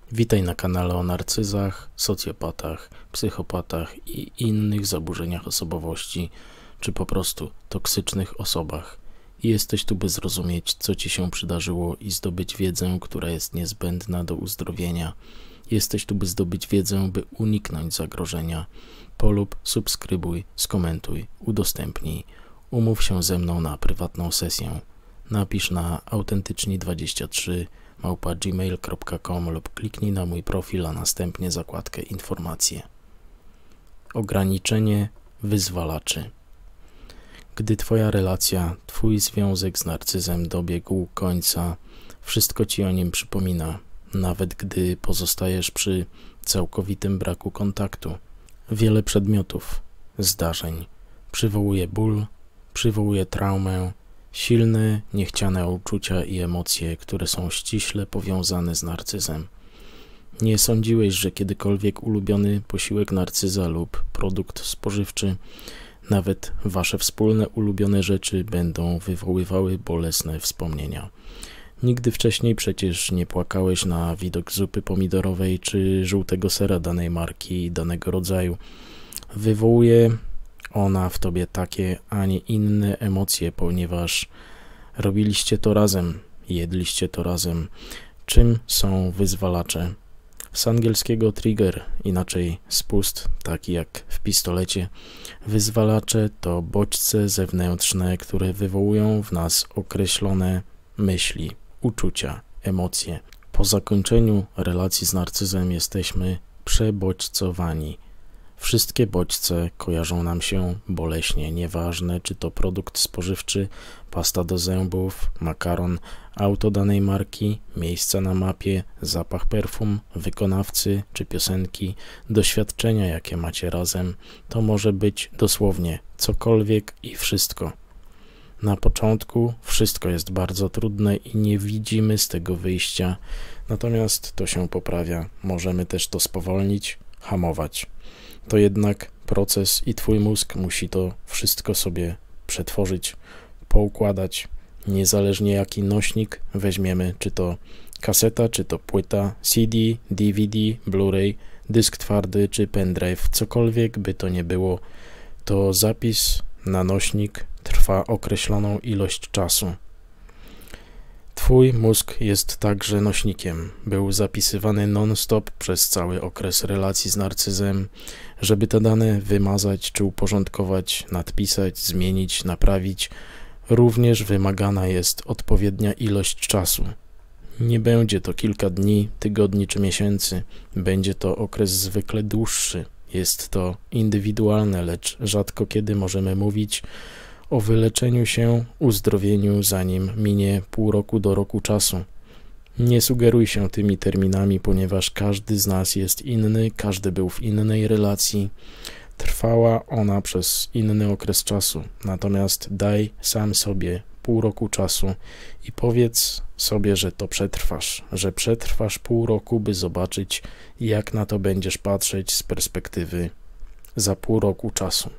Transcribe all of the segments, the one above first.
Witaj na kanale o narcyzach, socjopatach, psychopatach i innych zaburzeniach osobowości, czy po prostu toksycznych osobach. Jesteś tu, by zrozumieć, co Ci się przydarzyło i zdobyć wiedzę, która jest niezbędna do uzdrowienia. Jesteś tu, by zdobyć wiedzę, by uniknąć zagrożenia. Polub, subskrybuj, skomentuj, udostępnij. Umów się ze mną na prywatną sesję. Napisz na autentyczni23@gmail.com lub kliknij na mój profil, a następnie zakładkę informacje. Ograniczenie wyzwalaczy. Gdy Twoja relacja, Twój związek z narcyzem dobiegł końca, wszystko Ci o nim przypomina, nawet gdy pozostajesz przy całkowitym braku kontaktu. Wiele przedmiotów, zdarzeń przywołuje ból, przywołuje traumę, silne, niechciane uczucia i emocje, które są ściśle powiązane z narcyzem. Nie sądziłeś, że kiedykolwiek ulubiony posiłek narcyza lub produkt spożywczy, nawet wasze wspólne ulubione rzeczy będą wywoływały bolesne wspomnienia. Nigdy wcześniej przecież nie płakałeś na widok zupy pomidorowej czy żółtego sera danej marki i danego rodzaju. Wywołuje ona w tobie takie, a nie inne emocje, ponieważ robiliście to razem, jedliście to razem. Czym są wyzwalacze? Z angielskiego trigger, inaczej spust, taki jak w pistolecie. Wyzwalacze to bodźce zewnętrzne, które wywołują w nas określone myśli, uczucia, emocje. Po zakończeniu relacji z narcyzem jesteśmy przebodźcowani. Wszystkie bodźce kojarzą nam się boleśnie, nieważne czy to produkt spożywczy, pasta do zębów, makaron, auto danej marki, miejsca na mapie, zapach perfum, wykonawcy czy piosenki, doświadczenia jakie macie razem. To może być dosłownie cokolwiek i wszystko. Na początku wszystko jest bardzo trudne i nie widzimy z tego wyjścia, natomiast to się poprawia. Możemy też to spowolnić, hamować. To jednak proces i Twój mózg musi to wszystko sobie przetworzyć, poukładać, niezależnie jaki nośnik weźmiemy, czy to kaseta, czy to płyta, CD, DVD, Blu-ray, dysk twardy, czy pendrive, cokolwiek by to nie było, to zapis na nośnik trwa określoną ilość czasu. Twój mózg jest także nośnikiem. Był zapisywany non-stop przez cały okres relacji z narcyzem. Żeby te dane wymazać czy uporządkować, nadpisać, zmienić, naprawić, również wymagana jest odpowiednia ilość czasu. Nie będzie to kilka dni, tygodni czy miesięcy. Będzie to okres zwykle dłuższy. Jest to indywidualne, lecz rzadko kiedy możemy mówić o wyleczeniu się, uzdrowieniu, zanim minie pół roku do roku czasu. Nie sugeruj się tymi terminami, ponieważ każdy z nas jest inny, każdy był w innej relacji. Trwała ona przez inny okres czasu. Natomiast daj sam sobie pół roku czasu i powiedz sobie, że to przetrwasz, że przetrwasz pół roku, by zobaczyć, jak na to będziesz patrzeć z perspektywy za pół roku czasu.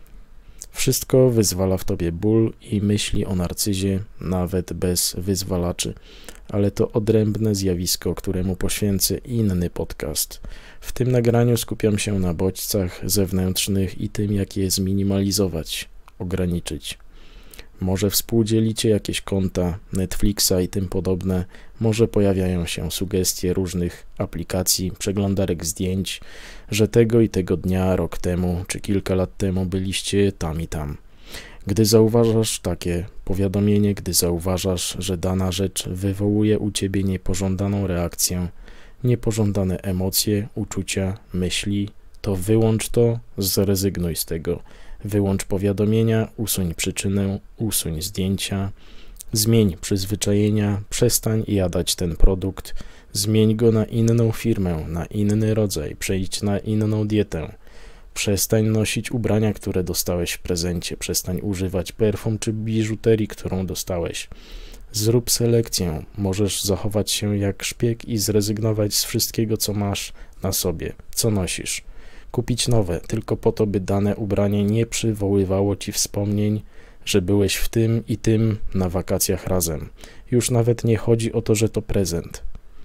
Wszystko wyzwala w tobie ból i myśli o narcyzie, nawet bez wyzwalaczy, ale to odrębne zjawisko, któremu poświęcę inny podcast. W tym nagraniu skupiam się na bodźcach zewnętrznych i tym, jak je zminimalizować, ograniczyć. Może współdzielicie jakieś konta, Netflixa i tym podobne, może pojawiają się sugestie różnych aplikacji, przeglądarek zdjęć, że tego i tego dnia, rok temu czy kilka lat temu byliście tam i tam. Gdy zauważasz takie powiadomienie, gdy zauważasz, że dana rzecz wywołuje u ciebie niepożądaną reakcję, niepożądane emocje, uczucia, myśli, to wyłącz to, zrezygnuj z tego. Wyłącz powiadomienia, usuń przyczynę, usuń zdjęcia, zmień przyzwyczajenia, przestań jadać ten produkt, zmień go na inną firmę, na inny rodzaj, przejdź na inną dietę. Przestań nosić ubrania, które dostałeś w prezencie, przestań używać perfum czy biżuterii, którą dostałeś. Zrób selekcję, możesz zachować się jak szpieg i zrezygnować z wszystkiego, co masz na sobie, co nosisz. Kupić nowe, tylko po to, by dane ubranie nie przywoływało ci wspomnień, że byłeś w tym i tym na wakacjach razem. Już nawet nie chodzi o to, że to prezent.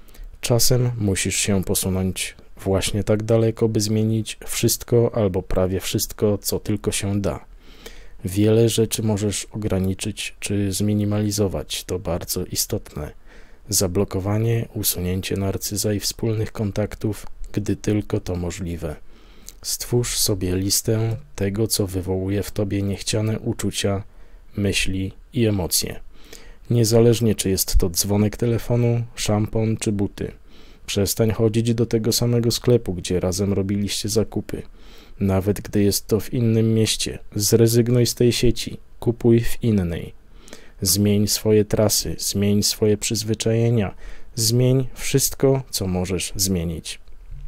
Czasem musisz się posunąć właśnie tak daleko, by zmienić wszystko albo prawie wszystko, co tylko się da. Wiele rzeczy możesz ograniczyć czy zminimalizować, to bardzo istotne. Zablokowanie, usunięcie narcyza i wspólnych kontaktów, gdy tylko to możliwe. Stwórz sobie listę tego, co wywołuje w tobie niechciane uczucia, myśli i emocje. Niezależnie, czy jest to dzwonek telefonu, szampon czy buty. Przestań chodzić do tego samego sklepu, gdzie razem robiliście zakupy. Nawet gdy jest to w innym mieście, zrezygnuj z tej sieci, kupuj w innej. Zmień swoje trasy, zmień swoje przyzwyczajenia, zmień wszystko, co możesz zmienić.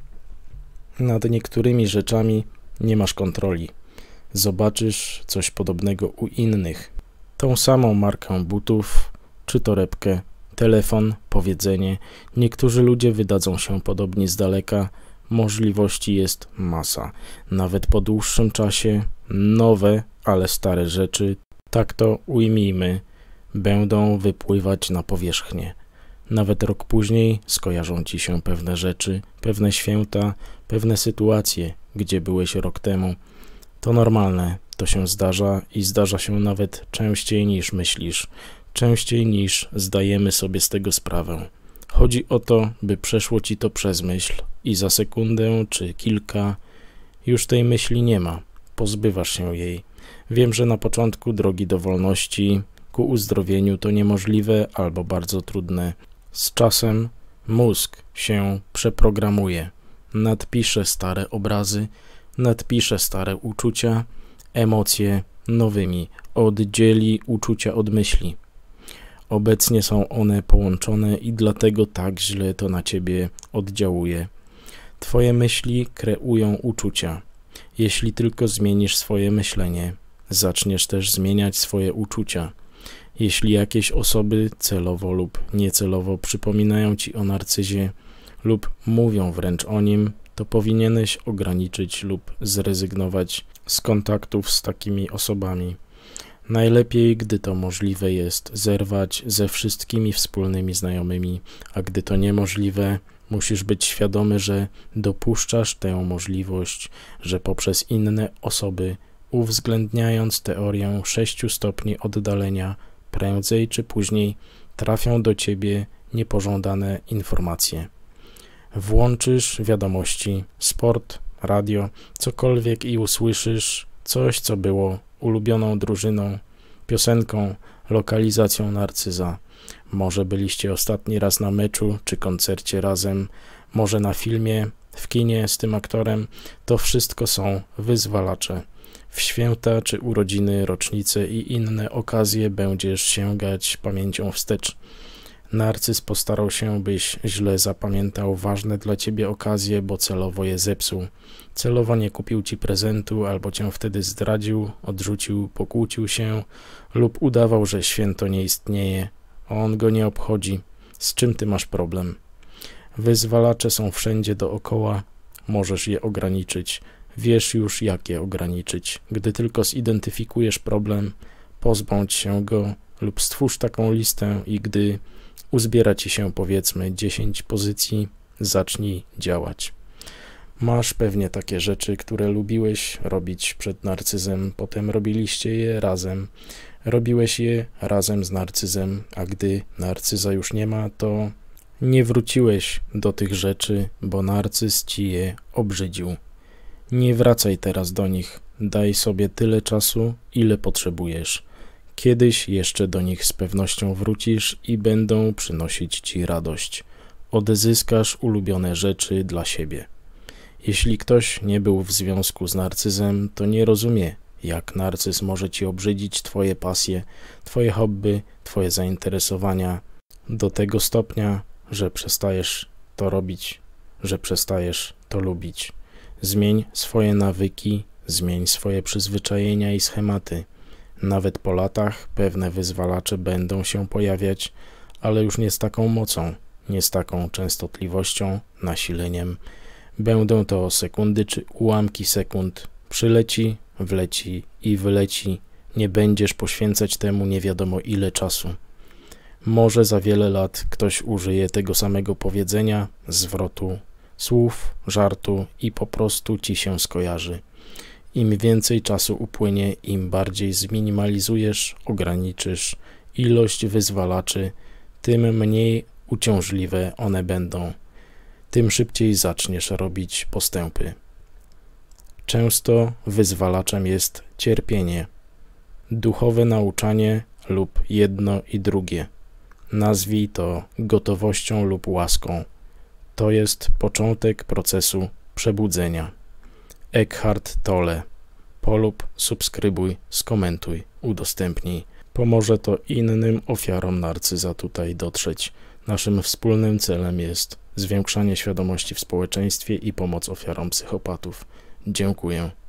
Nad niektórymi rzeczami nie masz kontroli. Zobaczysz coś podobnego u innych. Tą samą markę butów, czy torebkę, telefon, powiedzenie. Niektórzy ludzie wydadzą się podobni z daleka. Możliwości jest masa. Nawet po dłuższym czasie nowe, ale stare rzeczy, tak to ujmijmy, będą wypływać na powierzchnię. Nawet rok później skojarzą ci się pewne rzeczy, pewne święta, pewne sytuacje, gdzie byłeś rok temu. To normalne, to się zdarza i zdarza się nawet częściej niż myślisz, częściej niż zdajemy sobie z tego sprawę. Chodzi o to, by przeszło ci to przez myśl i za sekundę czy kilka już tej myśli nie ma, pozbywasz się jej. Wiem, że na początku drogi do wolności, ku uzdrowieniu to niemożliwe albo bardzo trudne. Z czasem mózg się przeprogramuje, nadpisze stare obrazy, nadpisze stare uczucia, emocje nowymi, oddzieli uczucia od myśli. Obecnie są one połączone i dlatego tak źle to na ciebie oddziałuje. Twoje myśli kreują uczucia. Jeśli tylko zmienisz swoje myślenie, zaczniesz też zmieniać swoje uczucia. Jeśli jakieś osoby celowo lub niecelowo przypominają ci o narcyzie lub mówią wręcz o nim, to powinieneś ograniczyć lub zrezygnować z kontaktów z takimi osobami. Najlepiej, gdy to możliwe jest, zerwać ze wszystkimi wspólnymi znajomymi, a gdy to niemożliwe, musisz być świadomy, że dopuszczasz tę możliwość, że poprzez inne osoby, uwzględniając teorię 6 stopni oddalenia, prędzej czy później trafią do ciebie niepożądane informacje. Włączysz wiadomości, sport, radio, cokolwiek i usłyszysz coś, co było ulubioną drużyną, piosenką, lokalizacją narcyza. Może byliście ostatni raz na meczu czy koncercie razem, może na filmie, w kinie z tym aktorem. To wszystko są wyzwalacze. W święta czy urodziny, rocznice i inne okazje będziesz sięgać pamięcią wstecz. Narcyz postarał się, byś źle zapamiętał ważne dla ciebie okazje, bo celowo je zepsuł. Celowo nie kupił ci prezentu, albo cię wtedy zdradził, odrzucił, pokłócił się lub udawał, że święto nie istnieje. On go nie obchodzi. Z czym ty masz problem? Wyzwalacze są wszędzie dookoła. Możesz je ograniczyć. Wiesz już, jak je ograniczyć. Gdy tylko zidentyfikujesz problem, pozbądź się go lub stwórz taką listę i gdy uzbiera ci się powiedzmy 10 pozycji, zacznij działać. Masz pewnie takie rzeczy, które lubiłeś robić przed narcyzem, potem robiliście je razem. Robiłeś je razem z narcyzem, a gdy narcyza już nie ma, to nie wróciłeś do tych rzeczy, bo narcyz ci je obrzydził. Nie wracaj teraz do nich, daj sobie tyle czasu, ile potrzebujesz. Kiedyś jeszcze do nich z pewnością wrócisz i będą przynosić ci radość. Odzyskasz ulubione rzeczy dla siebie. Jeśli ktoś nie był w związku z narcyzem, to nie rozumie, jak narcyz może ci obrzydzić twoje pasje, twoje hobby, twoje zainteresowania do tego stopnia, że przestajesz to robić, że przestajesz to lubić. Zmień swoje nawyki, zmień swoje przyzwyczajenia i schematy. Nawet po latach pewne wyzwalacze będą się pojawiać, ale już nie z taką mocą, nie z taką częstotliwością, nasileniem. Będą to sekundy czy ułamki sekund. Przyleci, wleci i wyleci. Nie będziesz poświęcać temu nie wiadomo ile czasu. Może za wiele lat ktoś użyje tego samego powiedzenia, zwrotu, słów, żartu i po prostu ci się skojarzy. Im więcej czasu upłynie, im bardziej zminimalizujesz, ograniczysz ilość wyzwalaczy, tym mniej uciążliwe one będą, tym szybciej zaczniesz robić postępy. Często wyzwalaczem jest cierpienie, duchowe nauczanie lub jedno i drugie. Nazwij to gotowością lub łaską. To jest początek procesu przebudzenia. Eckhart Tolle. Polub, subskrybuj, skomentuj, udostępnij. Pomoże to innym ofiarom narcyza tutaj dotrzeć. Naszym wspólnym celem jest zwiększanie świadomości w społeczeństwie i pomoc ofiarom psychopatów. Dziękuję.